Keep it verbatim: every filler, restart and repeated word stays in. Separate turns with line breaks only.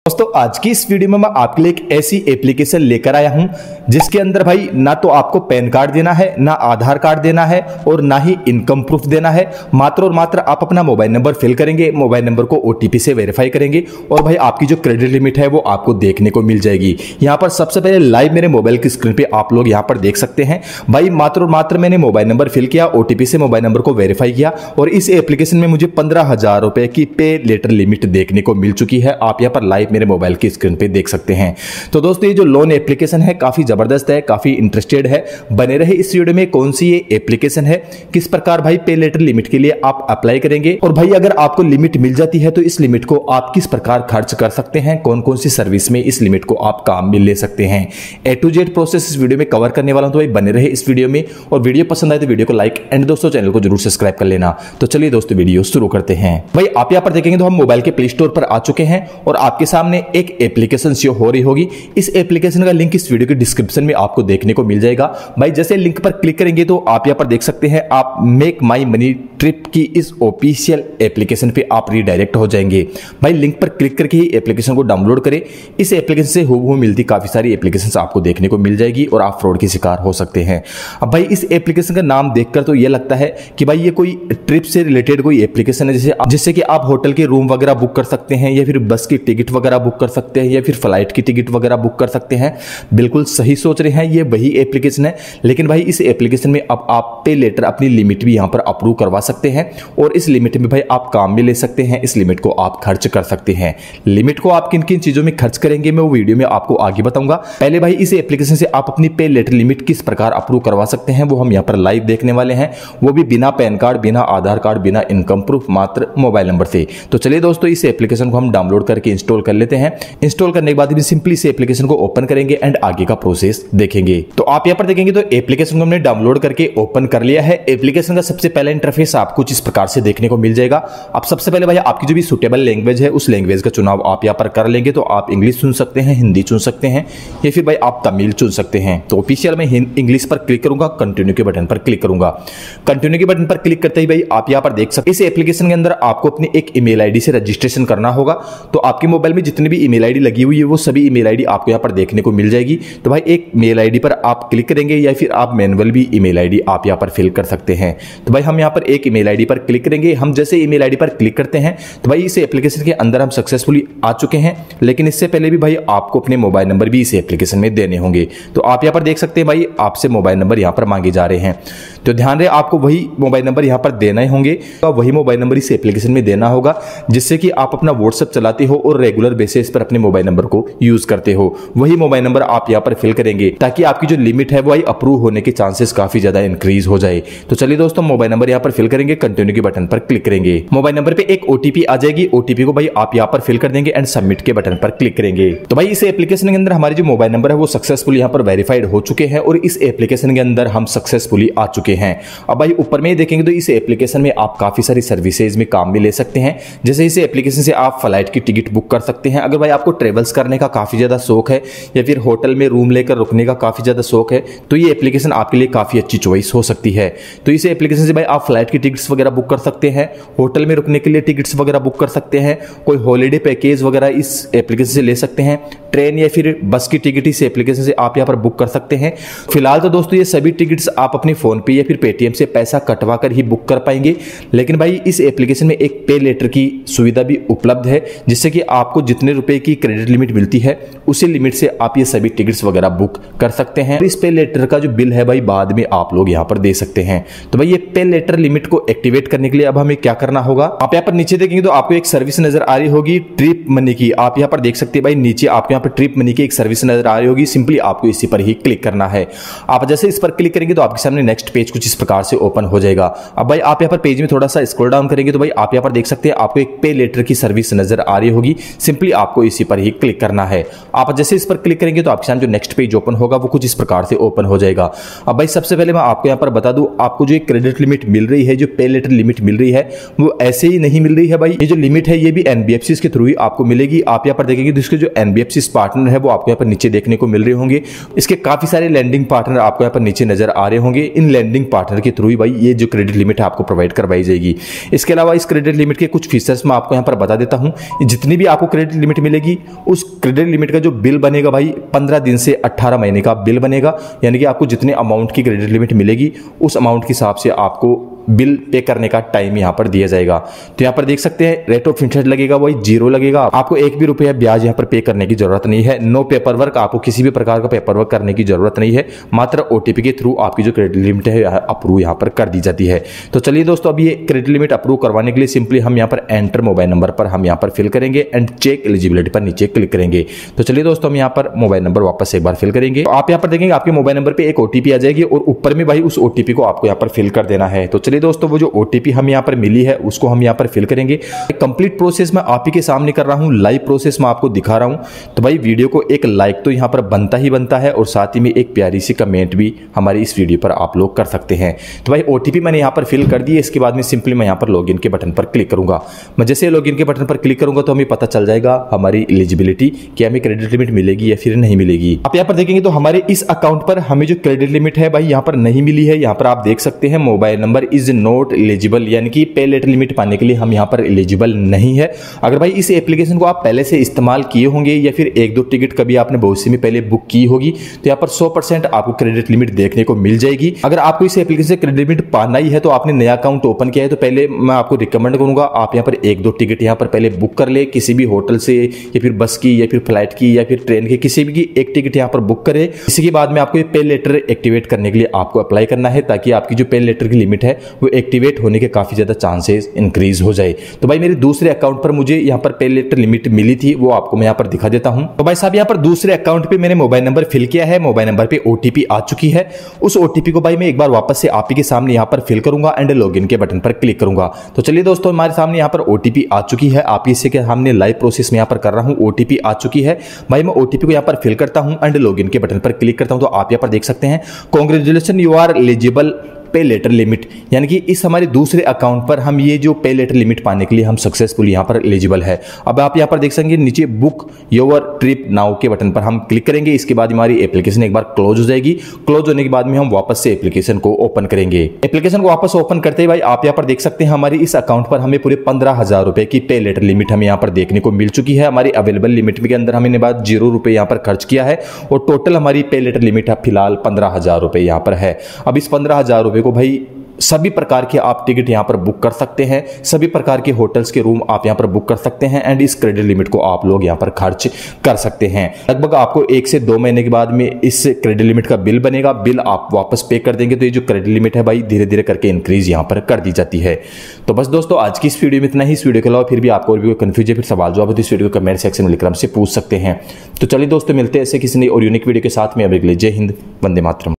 दोस्तों आज की इस वीडियो में मैं आपके लिए एक ऐसी एप्लीकेशन लेकर आया हूं जिसके अंदर भाई ना तो आपको पैन कार्ड देना है, ना आधार कार्ड देना है और ना ही इनकम प्रूफ देना है। मात्र और मात्र आप अपना मोबाइल नंबर फिल करेंगे, मोबाइल नंबर को ओटीपी से वेरीफाई करेंगे और भाई आपकी जो क्रेडिट लिमिट है वो आपको देखने को मिल जाएगी। यहाँ पर सबसे पहले लाइव मेरे मोबाइल की स्क्रीन पर आप लोग यहाँ पर देख सकते हैं। भाई मात्र और मात्र मैंने मोबाइल नंबर फिल किया, ओटीपी से मोबाइल नंबर को वेरीफाई किया और इस एप्लीकेशन में मुझे पंद्रह हजार रुपए की पे लेटर लिमिट देखने को मिल चुकी है। आप यहाँ पर लाइव मेरे मोबाइल की स्क्रीन पे देख सकते हैं। तो दोस्तों ये जो लोन एप्लीकेशन है काफी जबरदस्त है, काफी इंटरेस्टेड है। बने रहे इस वीडियो में कौन सी ये एप्लीकेशन है, किस प्रकार भाई पे लेटर लिमिट के लिए आप अप्लाई करेंगे और भाई अगर आपको लिमिट मिल जाती है तो इस लिमिट को आप किस प्रकार खर्च कर सकते हैं, कौन कौन सी सर्विस में इस लिमिट को आप काम में ले सकते हैं। ए टू जेड प्रोसेस इस वीडियो में कवर करने वाला हूं, तो भाई बने रहे इस वीडियो में और वीडियो पसंद आए तो वीडियो को लाइक एंड दोस्तों चैनल को जरूर सब्सक्राइब कर लेना। तो चलिए दोस्तों वीडियो शुरू करते हैं। भाई आप यहां पर देखेंगे तो हम मोबाइल के प्ले स्टोर पर आ चुके हैं और आपके सामने एक एप्लीकेशन शो हो रही होगी। इस एप्लीकेशन का लिंक इस वीडियो के डिस्क्रिप्शन में आपको देखने को मिल जाएगा। भाई जैसे लिंक पर क्लिक करेंगे तो आप यहां पर देख सकते हैं आप मेक माई मनी ट्रिप की इस ऑफिशियल एप्लीकेशन पे आप रीडायरेक्ट हो जाएंगे। भाई लिंक पर क्लिक करके ही एप्लीकेशन को डाउनलोड करें। इस एप्लीकेशन से हूबहू मिलती काफी सारी एप्लीकेशंस आपको देखने को मिल जाएगी और आप फ्रॉड के शिकार हो सकते हैं। अब भाई इस एप्लीकेशन का नाम देखकर तो यह लगता है कि भाई ये कोई ट्रिप से रिलेटेड कोई एप्लीकेशन है, जैसे जिससे कि आप होटल के रूम वगैरह बुक कर सकते हैं या फिर बस की टिकट वगैरह बुक कर सकते हैं या फिर फ्लाइट की टिकट वगैरह बुक कर सकते हैं। बिल्कुल सही सोच रहे हैं, ये वही एप्लीकेशन है। लेकिन भाई इस एप्लीकेशन में अब आप पे लेटर अपनी लिमिट भी यहां पर अप्रूव करवा सकते हैं और इस लिमिट में भाई आप काम में ले सकते हैं। इस लिमिट को आप खर्च कर सकते हैं। लिमिट को आप किन किन चीजों में खर्च करेंगे मैं वो वीडियो में आपको आगे बताऊंगा। पहले भाई इस एप्लीकेशन से आप अपनी पे लेटर लिमिट किस प्रकार अप्रूव करवा सकते हैं वो हम यहां पर लाइव देखने वाले हैं, वो भी बिना पैन कार्ड, बिना आधार कार्ड, बिना इनकम प्रूफ, मात्र मोबाइल नंबर से। तो चलिए दोस्तों इस एप्लीकेशन को हम डाउनलोड करके इंस्टॉल कर लेते हैं। इंस्टॉल करने के बाद भी सिंपली इस एप्लीकेशन को ओपन करेंगे एंड आगे का प्रोसेस देखेंगे। तो आप यहां पर देखेंगे तो एप्लीकेशन को हमने डाउनलोड करके ओपन कर लिया है। एप्लीकेशन का सबसे पहला इंटरफेस आपको कुछ इस प्रकार से देखने को मिल जाएगा। अब सबसे पहले भाई आपकी जो भी सुटेबल लैंग्वेज है उस लैंग्वेज का चुनाव आप यहां पर कर लेंगे। तो आप इंग्लिश चुन सकते हैं, हिंदी चुन सकते हैं या फिर भाई आप तमिल चुन सकते हैं। तो ऑफिशियल में इंग्लिश पर क्लिक करूंगा, कंटिन्यू के बटन पर क्लिक करूंगा। कंटिन्यू के बटन पर क्लिक करते ही भाई आप यहां पर देख सकते हैं इस एप्लीकेशन के अंदर आपको अपनी एक ईमेल आईडी से रजिस्ट्रेशन करना होगा। तो आपके मोबाइल में जितनी भी ईमेल आईडी लगी हुई है वो सभी ईमेल आईडी आपको यहां पर देखने को मिल जाएगी। तो भाई एक मेल आईडी पर आप क्लिक करेंगे या फिर आप मैनुअल भी ईमेल आईडी आप यहां पर फिल कर सकते हैं। तो भाई हम यहां पर एक ईमेल आईडी पर क्लिक करेंगे। हम जैसे ईमेल आईडी पर क्लिक करते हैं तो भाई इस एप्लीकेशन के अंदर हम सक्सेसफुली आ चुके हैं। लेकिन इससे पहले भी भाई आपको अपने मोबाइल नंबर भी इस एप्लीकेशन में देने होंगे। तो आप यहां पर देख सकते हैं भाई आपसे मोबाइल नंबर यहां पर मांगे जा रहे हैं। तो ध्यान रहे आपको वही मोबाइल नंबर यहां पर देना ही होंगे। तो वही मोबाइल नंबर इस एप्लीकेशन में देना होगा जिससे कि आप अपना व्हाट्सएप चलाते हो और रेगुलर बेसिस पर अपने मोबाइल नंबर को यूज करते हो। वही मोबाइल नंबर आप यहां पर फिल करेंगे ताकि आपकी जो लिमिट है वो अप्रूव होने के चांसेस काफी ज्यादा इंक्रीज हो जाए। तो चलिए दोस्तों मोबाइल नंबर यहां पर फिल करेंगे, कंटिन्यू के बटन पर क्लिक करेंगे। मोबाइल नंबर पे एक ओटीपी आ जाएगी। ओटीपी को भाई आप यहां पर फिल कर देंगे एंड सबमिट के बटन पर क्लिक करेंगे। तो भाई इस एप्लीकेशन के अंदर हमारे जो मोबाइल नंबर है वो सक्सेसफुली यहां पर वेरीफाइड हो चुके हैं और इस एप्लीकेशन के अंदर हम सक्सेसफुली आ चुके हैं। अब भाई ऊपर में देखेंगे तो इस एप्लीकेशन में आप काफी सारी सर्विसेज में काम में ले सकते हैं। जैसे इस एप्लीकेशन से आप फ्लाइट की टिकट बुक कर सकते हैं। अगर भाई आपको ट्रेवल्स करने का काफी ज्यादा शौक है या फिर होटल में रूम लेकर रुकने का काफी ज्यादा शौक है तो ये एप्लीकेशन आपके लिए काफी अच्छी चॉइस हो सकती है। तो इस एप्लीकेशन से भाई आप फ्लाइट की टिकट्स वगैरह बुक कर सकते हैं, होटल में रुकने के लिए टिकट्स वगैरह बुक कर सकते हैं, कोई हॉलीडे पैकेज वगैरह इस एप्लीकेशन से ले सकते हैं, ट्रेन या फिर बस की टिकट इस एप्लीकेशन से आप यहां पर बुक कर सकते हैं। फिलहाल तो दोस्तों ये सभी टिकट्स आप अपने फोन पे या फिर पेटीएम से पैसा कटवा कर ही बुक कर पाएंगे। लेकिन भाई इस एप्लीकेशन में एक पे लेटर की सुविधा भी उपलब्ध है जिससे कि आपको जितने रुपए की क्रेडिट लिमिट मिलती है उसी लिमिट से आप ये सभी टिकट्स वगैरह बुक कर सकते हैं। इस पे लेटर का जो बिल है भाई बाद में आप लोग यहां पर दे सकते हैं। तो भाई ये पे लेटर लिमिट को एक्टिवेट करने के लिए अब हमें क्या करना होगा, आप यहां पर नीचे देखेंगे तो आपको एक सर्विस नजर आ रही होगी ट्रिप मनी की। आप यहां पर देख सकते हैं भाई नीचे आपको यहां पर ट्रिप मनी की एक सर्विस नजर आ रही होगी। सिंपली आपको इसी पर ही क्लिक करना है। आप जैसे इस पर क्लिक करेंगे तो आपके सामने नेक्स्ट पेज कुछ इस प्रकार से ओपन हो जाएगा। अब भाई आप यहां पर पेज में थोड़ा सा स्क्रॉल डाउन करेंगे तो भाई आप यहां पर देख सकते हैं आपको एक पे लेटर की सर्विस नजर आ रही होगी। सिंपली आपको इसी पर ही क्लिक करना है। आप जैसे इस पर क्लिक करेंगे तो आपके सामने जो नेक्स्ट पेज ओपन होगा वो कुछ इस प्रकार से ओपन हो जाएगा। अब भाई सबसे पहले मैं आपको यहां पर बता दूं, आपको जो क्रेडिट लिमिट मिल रही है, जो पे लेटर लिमिट मिल रही है वो ऐसे ही नहीं मिल रही है भाई। ये जो लिमिट है ये भी एनबीएफसी के थ्रू ही आपको मिलेगी। आप यहां पर देखेंगे तो इसके जो एनबीएफसी पार्टनर है वो आपको यहाँ पर नीचे देखने को मिल रहे होंगे। इसके काफी सारे लैंडिंग पार्टनर आपको यहाँ पर नीचे नजर आ रहे होंगे। इन लैंडिंग पार्टनर के थ्रू ही भाई ये जो क्रेडिट लिमिट है आपको प्रोवाइड करवाई जाएगी। इसके अलावा इस क्रेडिट लिमिट के कुछ फीचर्स मैं आपको यहाँ पर बता देता हूँ। जितनी भी आपको क्रेडिट लिमिट मिलेगी उस क्रेडिट लिमिट का जो बिल बनेगा भाई पंद्रह दिन से अट्ठारह महीने का बिल बनेगा, यानी कि आपको जितने अमाउंट की क्रेडिट लिमिट मिलेगी उस अमाउंट के हिसाब से आपको बिल पे करने का टाइम यहां पर दिया जाएगा। तो यहां पर देख सकते हैं रेट ऑफ इंटरेस्ट लगेगा वही जीरो लगेगा। आपको एक भी रुपया ब्याज यहां पर पे करने की जरूरत नहीं है। नो पेपर वर्क, आपको किसी भी प्रकार का पेपर वर्क करने की जरूरत नहीं है। मात्र ओटीपी के थ्रू आपकी जो क्रेडिट लिमिट है अप्रूव यहां पर कर दी जाती है। तो चलिए दोस्तों, अब ये क्रेडिट लिमिट अप्रूव करवाने के लिए सिंपली हम यहां पर एंटर मोबाइल नंबर पर हम यहां पर फिल करेंगे एंड चेक एलिजिबिलिटी पर नीचे क्लिक करेंगे। तो चलिए दोस्तों, हम यहां पर मोबाइल नंबर वापस एक बार फिल करेंगे। तो आप यहां पर देखेंगे आपके मोबाइल नंबर पर एक ओटीपी आ जाएगी और ऊपर में भाई उस ओटीपी को आपको यहां पर फिल कर देना है। तो चलिए दोस्तों, वो जो ओटीपी हम यहां पर मिली है उसको हम यहां पर फिल करेंगे। कंप्लीट प्रोसेस मैं आप ही के सामने कर रहा हूं, लाइव प्रोसेस मैं आपको दिखा रहा हूं। तो भाई वीडियो को एक लाइक तो यहां पर बनता ही बनता है और साथ ही में एक प्यारी सी कमेंट भी हमारी इस वीडियो पर आप लोग कर सकते हैं। तो भाई ओटीपी मैंने यहां पर फिल कर दी है। इसके बाद में सिंपली मैं यहां पर लॉगिन के बटन पर क्लिक करूंगा। मैं जैसे लॉगिन के बटन पर क्लिक करूंगा तो हमें पता चल जाएगा हमारी एलिजिबिलिटी, कि हमें क्रेडिट लिमिट मिलेगी या फिर नहीं मिलेगी। आप यहां पर देखेंगे तो हमारे इस अकाउंट पर हमें जो क्रेडिट लिमिट है भाई यहां पर नहीं मिली है। यहां पर आप देख सकते हैं mobile number is not eligible, यानी कि पे लेटर लिमिट पाने के लिए हम यहां पर एलिजिबल नहीं है। अगर भाई इस एप्लीकेशन को आप पहले से इस्तेमाल किए होंगे या फिर एक दो टिकट कभी आपने भविष्य में पहले बुक की होगी तो यहां पर सौ परसेंट आपको क्रेडिट लिमिट देखने को मिल जाएगी। अगर आपको इस एप्लीकेशन से क्रेडिट लिमिट पाना ही है तो आपने नया अकाउंट ओपन किया है तो पहले मैं आपको रिकमेंड करूंगा आप यहां पर एक दो टिकट यहां पर पहले बुक कर ले, किसी भी होटल से या फिर बस की या फिर फ्लाइट की या फिर ट्रेन की, किसी भी की एक टिकट यहां पर बुक करें। इसी के बाद में आपको ये पे लेटर एक्टिवेट करने के लिए आपको अप्लाई करना है ताकि आपकी जो पे लेटर की लिमिट है वो एक्टिवेट होने के काफी ज्यादा चांसेस इंक्रीज हो जाए। तो भाई मेरे दूसरे अकाउंट पर मुझे यहां पर पे लेटर लिमिट मिली थी, वो आपको मैं यहां पर दिखा देता हूं। तो भाई साहब यहां पर दूसरे अकाउंट पे मैंने मोबाइल नंबर फिल किया है, मोबाइल नंबर पे ओटीपी आ चुकी है। उस ओटीपी को भाई मैं एक बार वापस से आप ही के सामने यहां पर फिल करूंगा एंड लॉगिन के बटन पर क्लिक करूंगा। तो चलिए दोस्तों, हमारे सामने यहां पर ओटीपी आ चुकी है। आप इसे के सामने लाइव प्रोसेस में यहां पर कर रहा हूं, ओटीपी आ चुकी है। भाई मैं ओटीपी को यहां पर फिल करता हूं एंड लॉगिन के बटन पर क्लिक करता हूं। तो आप यहां पर देख सकते हैं congratulation you are eligible pay later limit, यानी कि इस हमारे दूसरे अकाउंट पर हम ये जो पे लेटर लिमिट पाने के लिए हम सक्सेसफुल यहां पर एलिजिबल है। अब आप यहां पर देख सकेंगे नीचे बुक योर ट्रिप नाउ के बटन पर हम क्लिक करेंगे। इसके बाद हमारी एप्लीकेशन एक बार क्लोज हो जाएगी। क्लोज होने के बाद में हम वापस से एप्लीकेशन को ओपन करेंगे। एप्लीकेशन को वापस ओपन करते ही भाई आप यहां पर देख सकते हैं हमारी इस अकाउंट पर हमें पूरे पंद्रह हजार रुपए की पे लेटर लिमिट हमें यहां पर देखने को मिल चुकी है। हमारी अवेलेबल लिमिट के अंदर हमने बाद जीरो रुपए यहां पर खर्च किया है और टोटल हमारी पे लेटर लिमिट फिलहाल पंद्रह हजार रुपए यहां पर है। अब इस पंद्रह हजार रुपए को भाई सभी प्रकार के आप टिकट यहां पर बुक कर सकते हैं, सभी प्रकार के होटल्स के रूम आप यहां पर बुक कर सकते हैं एंड इस क्रेडिट लिमिट को आप लोग यहां पर खर्च कर सकते हैं। लगभग आपको एक से दो महीने के बाद में इस क्रेडिट लिमिट का बिल बनेगा, बिल आप वापस पे कर देंगे तो ये जो क्रेडिट लिमिट है भाई धीरे धीरे करके इंक्रीज यहां पर कर दी जाती है। तो बस दोस्तों, आज की इस वीडियो में इतना ही। इस वीडियो के अलावा फिर भी आपको और भी कोई कंफ्यूजन फिर सवाल जवाब है तो इस वीडियो को कमेंट सेक्शन में लिखकर हमसे पूछ सकते हैं। तो चलिए दोस्तों, मिलते हैं ऐसे किसी नई और यूनिक वीडियो के साथ में। अब अगले जय हिंद, वंदे मातरम।